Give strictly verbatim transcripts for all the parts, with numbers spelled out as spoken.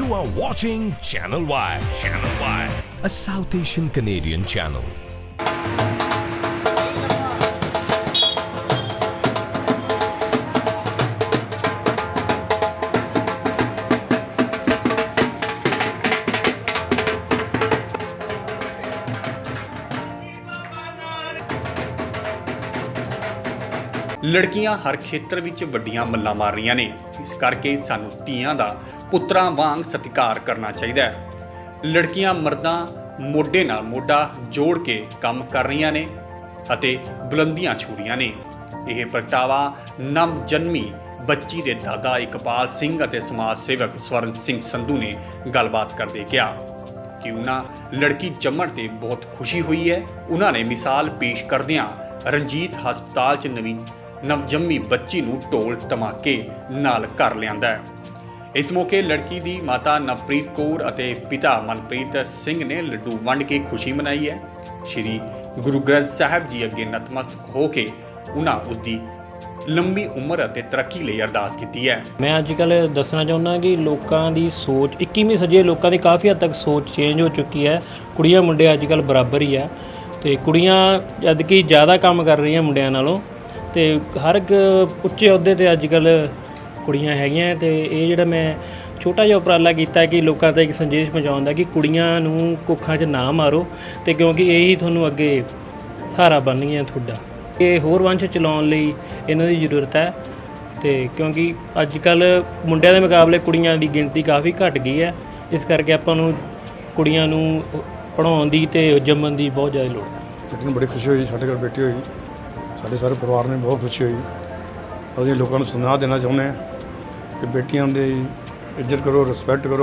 You are watching Channel Y. Channel Y, a South Asian Canadian channel. लड़कियां हर खेत्र विच वड्डियां मल्लां मार रहीआं ने। इस करके सानू धीआं दा पुत्रां वांग सत्कार करना चाहिदा है। लड़कियां मर्दां मोढे नाल मोढा जोड़ के काम कर रहीआं ने अते बुलंदियां छू रहीआं ने। यह प्रगटावा नव जन्मी बच्ची दे दादा इकबाल सिंह अते समाज सेवक स्वर्ण सिंह संधू ने गलबात करदे कहा कि उन्हां लड़की जम्मण ते बहुत खुशी हुई है। उन्हां ने मिसाल पेश करदिआं रंजीत हस्पताल च नवीं नवजन्मी बच्ची नूं ढोल धमाके नाल घर लिआंदा है। इस मौके लड़की दी माता नवप्रीत कौर अते पिता मनप्रीत सिंह ने लड्डू वंड के खुशी मनाई है। श्री गुरु ग्रंथ साहिब जी अगे नतमस्तक हो के उन्हां उसदी लंबी उम्र अते तरक्की लई अरदास कीती है। मैं अजकल दसना चाहुंदा कि लोकां दी सोच इक्कीवीं सदी लोकां दी काफ़ी हद तक सोच चेंज हो चुकी है। कुड़ियां मुंडे अजकल बराबर ही है ते कुड़ियां जद कि ज़्यादा काम कर रही मुंडियां नालों ते हर एक उच्चे अहुदे ते अजकल कुड़ियां हैगियां ते ये जिहड़ा मैं छोटा जिहा उपराला कीता कि लोकां तक एक संदेश पहुंचाउण दा कि कुड़ियां नूं कुੱਖਾਂ 'ਚ ना मारो ते क्योंकि यही तुहानूं अगे सहारा बनगियां तुहाडा। ये होर वंश चलाउण लई इन्हां दी जरूरत है ते क्योंकि अजकल मुंडिਆਂ ਦੇ मुकाबले कुड़ियां दी गिणती काफ़ी घट गई है। इस करके आपां नूं कुड़ियां नूं पढ़ाउण दी ते जम्मण दी बहुत ज़्यादा लोड़ है। बेटी नूं बड़ी खुशी हुई, साडे घर बेटी हुई, साडे सारे परिवार ने बहुत खुशी हुई। और लोगों को सुना देना चाहुंदे कि बेटियां दी इज्जत करो, रिस्पैक्ट करो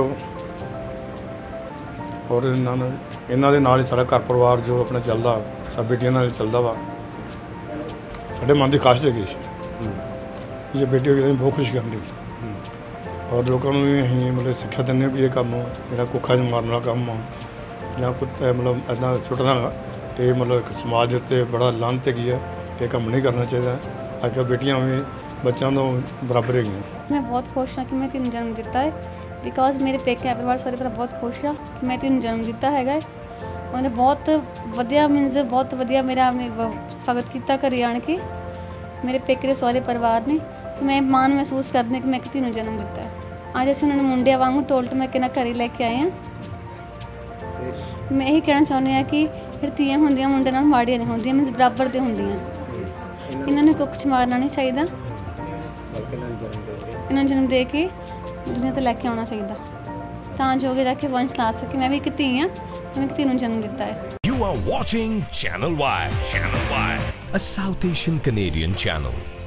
और इन्हां दे नाल ही सारा घर परिवार जो अपना चलदा सब बेटियां नाल चलदा वा। साडे मन की खास जगह ये बेटी हुई बहुत खुश करनी और लोगों को भी अं मतलब सिक्ख्या दें भी ये काम मेरा कुੱਖਾਂ 'ਚ मारने वाला काम या कुछ मतलब इदा सुटना ये मतलब समाज उत्ते बड़ा लानत है। ये काम नहीं करना चाहिए। अजकल बेटियां भी बच्चों तो बराबर है। मैं बहुत खुश हाँ कि मैं तीन जन्म दिता है बिकॉज मेरे पेके परिवार सारे पर बहुत खुश हाँ कि मैं तीन जन्म दिता है। उन्हें बहुत वधिया मीनस बहुत वधिया मेरा स्वागत किया घरे आण के मेरे पेके सारे परिवार ने। सो मैं माण महसूस करती हूँ कि मैं तीनों जन्म दिता है। अज असीं उन्होंने मुंडिया वांगू ढोल ढमाके नाल घरे लैके आए हैं। मैं यही कहना चाहुंदी हाँ कि फिर धीआं हुंदियां मुंडे नाल माड़ियां नहीं हुंदियां, मीनस बराबर ते हुंदियां। इन्हां नूं कुੱਖ 'ਚ मारना नहीं चाहिए, इन्हां नूं जन्म दे के दुनिया ते लैके आउणा चाहिए तां जो कि जाके वंश ला सके। मैं भी एक धी हाँ, मैं एक धी नूं जन्म दिता है। You are watching Channel Y. Channel Y, a South Asian Canadian channel.